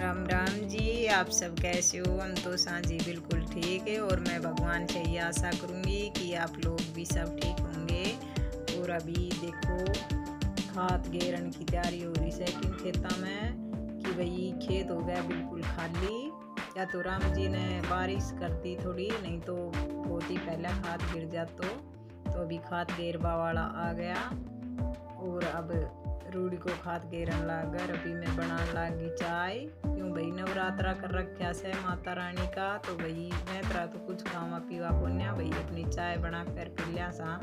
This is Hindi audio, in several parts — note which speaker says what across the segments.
Speaker 1: राम राम जी। आप सब कैसे हो? हम तो सांझी बिल्कुल ठीक है और मैं भगवान से ये आशा करूँगी कि आप लोग भी सब ठीक होंगे। और अभी देखो खाद गेरन की तैयारी हो रही है किन खेता में कि भाई खेत हो गया बिल्कुल खाली। या तो राम जी ने बारिश कर दी थोड़ी, नहीं तो बहुत ही पहले खाद गिर जाता। तो अभी खाद गेरवा वाला आ गया और अब रूढ़ी को खाद गेरन लागर। अभी मैं बनाने लगी चाय, क्यों भाई नवरात्रा कर रखा से माता रानी का। तो भाई मैं तरह तो कुछ खावा पीवा पुण्या भाई अपनी चाय बना कर पी लिया सा।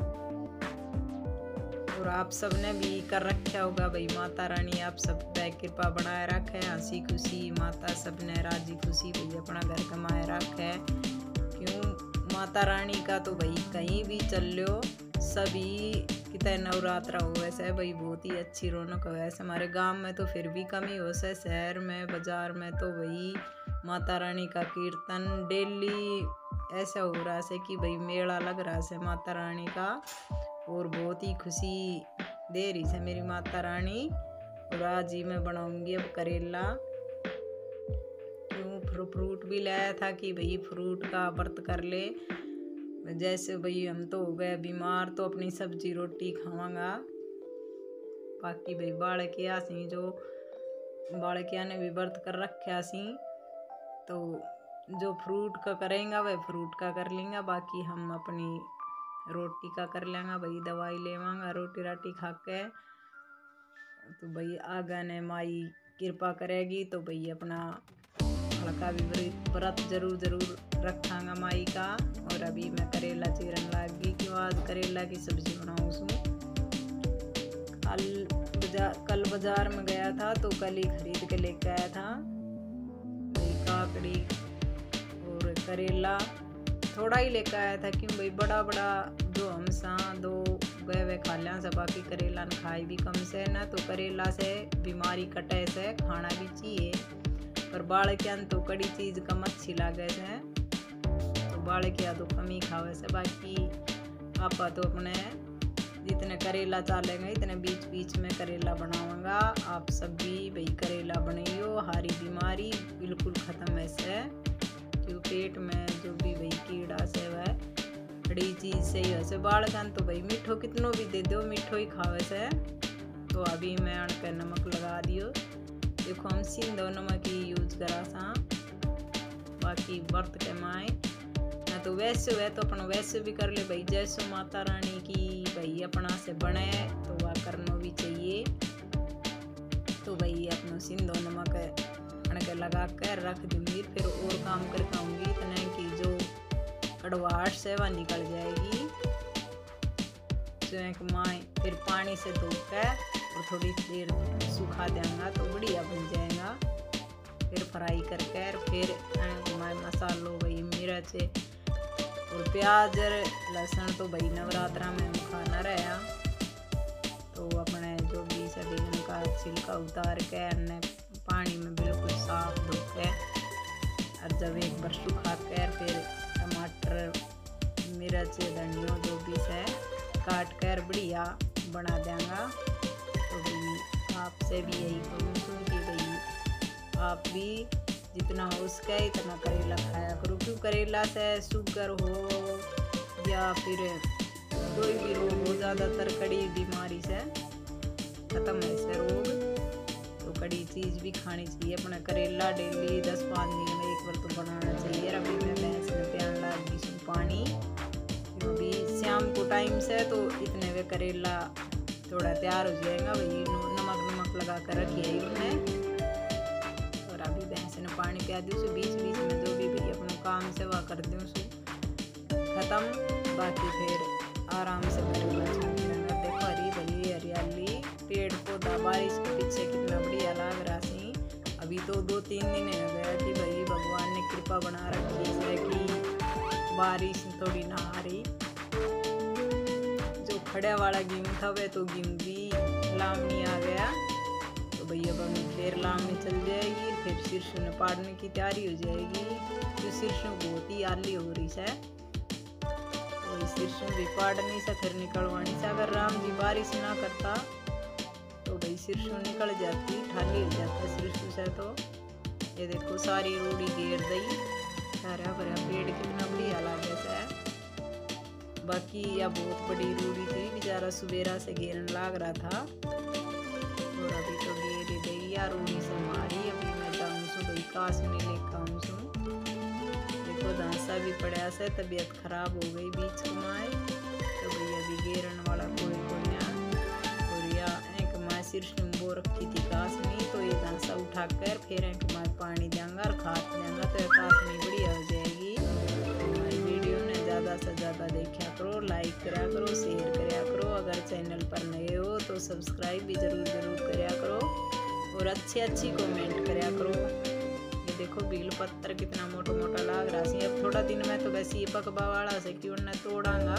Speaker 1: और आप सब ने भी कर रखा होगा भाई। माता रानी आप सब पे कृपा बनाए रखे, हंसी खुशी माता सब ने राजी खुशी भाई अपना घर कमाए रखे। क्यों माता रानी का तो भाई कहीं भी चल लो सभी कितने नवरात्रा हो वैसे भाई बहुत ही अच्छी रौनक हो। वैसे हमारे गांव में तो फिर भी कमी हो से, शहर में बाजार में तो भाई माता रानी का कीर्तन डेली ऐसा हो रहा है कि भाई मेला लग रहा है माता रानी का। और बहुत ही खुशी दे रही है मेरी माता रानी। और आज ही मैं बनाऊंगी अब करेला। क्यों फ्रूट भी लाया था कि भाई फ्रूट का व्रत कर ले। जैसे भाई हम तो हो गए बीमार तो अपनी सब्जी रोटी खावांगा। बाकी भाई बालकिया सी जो बालकिया ने भी व्रत कर रखा सी, तो जो फ्रूट का करेंगे वह फ्रूट का कर लेंगे, बाकी हम अपनी रोटी का कर लेंगे भाई। दवाई लेवांगा रोटी राटी खा के। तो भाई आगे ने माई कृपा करेगी तो भाई अपना हल्का भी व्रत जरूर रखांगा माई का। और अभी मैं करेला चीरन लागी, क्यों आज करेला की सब्जी बनाऊँ सू। कल बाजार में गया था तो कल ही खरीद के लेके आया था भाई काकड़ी और करेला। थोड़ा ही लेकर आया था क्यों भाई बड़ा जो हम सा दो गए खा लिया से, बाकी करेला न खाई भी कम से ना। तो करेला से बीमारी कटे से खाना भी चाहिए, पर बालकियान तो कड़ी चीज़ कम अच्छी लागे से, तो बालकिया तो कम ही खावे से। बाकी आपा तो अपने जितने करेला चालेंगे इतने बीच में करेला बनाऊंगा। आप सब भी भाई करेला बनाइयो, हारी बीमारी बिल्कुल ख़त्म है से। क्यों पेट में जो भी भाई कीड़ा से वह बड़ी चीज़ से ही वैसे बालकन तो भाई मीठो कितनों भी दे दो मीठो ही खावे से। तो अभी मैं अण पे नमक लगा दियो। देखो हम सिंधो नमक ही यूज करा सा, बाकी व्रत के माए ना तो वैसे हुए तो अपन वैसे भी कर ले भाई। जैसे माता रानी की भाई अपना से बने तो वह करना भी चाहिए। तो भाई अपना सिंधो नमक अणके लगा कर रख दूंगी, फिर और काम कर खाऊंगी इतने की जो कड़वाहट से वह निकल जाएगी। जो माए फिर पानी से धो कर और थोड़ी देर सूखा देंगे तो बढ़िया बन जाएगा। फिर फ्राई करके फिर मसालों भाई मिर्च और प्याज लहसुन तो भाई नवरात्रा में खाना रहा। तो अपने जो भी सभी का छिलका उतार के पानी में बिल्कुल साफ धो के और जब एक बार सुखा कर फिर टमाटर मिर्च धनिया जो भी है काट कर बढ़िया बना देंगे। तो भाई आपसे भी यही कहूँ कि भाई आप भी जितना हो सके इतना करेला खाया करो। क्यों करेला से शुगर हो या फिर कोई भी रोग हो, ज़्यादातर कड़ी बीमारी से ख़त्म है से रोग। तो कड़ी चीज़ भी खानी चाहिए। अपना करेला डेली 10-5 दिन में एक बार तो बनाना चाहिए। अभी मैं भैंस में प्यान लगी सू पानी, क्योंकि शाम को टाइम से तो इतने वे करेला थोड़ा तैयार हो जाएगा भाई। नमक लगा कर रखिए उन्हें। और अभी भैंस ने पानी पिया दूँ सो बीच में जो भी भाई अपना काम से वह कर दूँ सो ख़त्म। बाकी फिर आराम से देखो हरी भरी हरियाली पेड़ पौधा बारिश के पीछे कितना बढ़िया लग रहा सी। अभी तो 2-3 दिन हो गया कि भाई भगवान ने कृपा बना रखी है कि बारिश थोड़ी ना आ रही। जो खड़ा वाला गेहूँ था वह तो गेहूँ भी लावनी आ गया। तो भैया अब फिर लावनी चल जाएगी, फिर शीर्षों ने पाड़ने की तैयारी हो जाएगी। जो शीर्षों बहुत ही आली हो रही है तो शीर्षों भी पाड़नी से फिर निकलवानी से। अगर राम जी बारिश ना करता तो भाई शीर्षों निकल जाती, ठाली हो जाता शीर्षों से। तो ये देखो सारी रूढ़ी घेर दई, हरा भरा पेड़ कितना बढ़िया लागे है। बाकी यह बहुत बड़ी रूढ़ी थी, बेचारा सुबेरा से घेरन लाग रहा था और अभी तो घेर गई या रूढ़ी से मारी। अभी मैं जाऊँ सू भाई काश नहीं लेकर आऊँ सू। देखो दांसा भी पड़ा से, तबीयत खराब हो गई बीच कमाए तो भाई अभी घेरन वाला कोई को और या एक माँ सिर्फ बो रखी थी कासनी, तो ये दांसा उठाकर फिर एक माँ पानी देंगा और खाद देंगा तो कासनी बढ़िया हो जाएगी। हमारी वीडियो ने ज़्यादा से ज़्यादा देखा करो, लाइक करा करो, शेयर करा करो। अगर चैनल पर नए हो तो सब्सक्राइब भी जरूर करा करो और अच्छी कमेंट करा करो। ये देखो बेल पत्थर कितना मोटा मोटा लाग रहा है। अब थोड़ा दिन में तो वैसे ही पकबा वाला से क्यों न तोड़ांगा,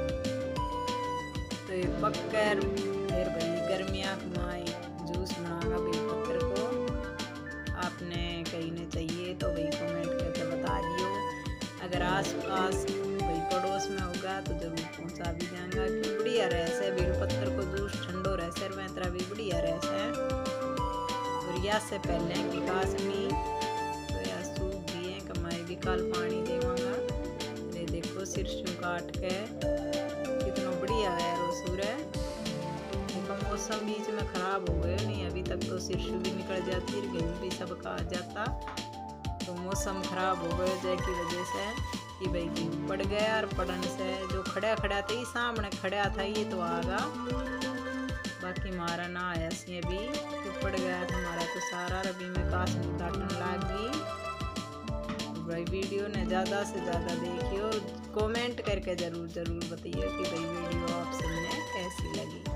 Speaker 1: तो ये पक कर फिर भाई गर्मियाँ कमाए जूस बनाऊंगा बेल पत्थर को। आपने कहीं ने चाहिए तो भाई कमेंट करके बता दियो। अगर आस पास भाई पड़ोस में होगा तो जरूर पहुंचा भी जाएगा, क्यों बढ़िया रहसे बेल पत्थर को जूस ठंडो रहसे में तरह भी बढ़िया रहसे। और या से पहले की कासनी तो या सूख दिए कमाई भी कल पानी देवांगा। ये देखो सिरसू काट के कितना बढ़िया है रोसूर है। मौसम बीच में खराब हो गए नहीं, अभी तक तो सिरसू भी निकल जाती, गेहूँ भी सब खा जाता, तो मौसम खराब हो गए जैकी वजह से कि भाई गेहूँ पड़ गया और पड़न से जो खड़ा था ही सामने खड़ा था ये तो आगा, बाकी मारा ना आया सी अभी तो पड़ गया था हमारा तो सारा। अभी में कासनी काटने लग गई। भाई वीडियो ने ज़्यादा से ज़्यादा देखियो, कमेंट करके ज़रूर बताइए कि भाई वीडियो आप सबने कैसी लगी।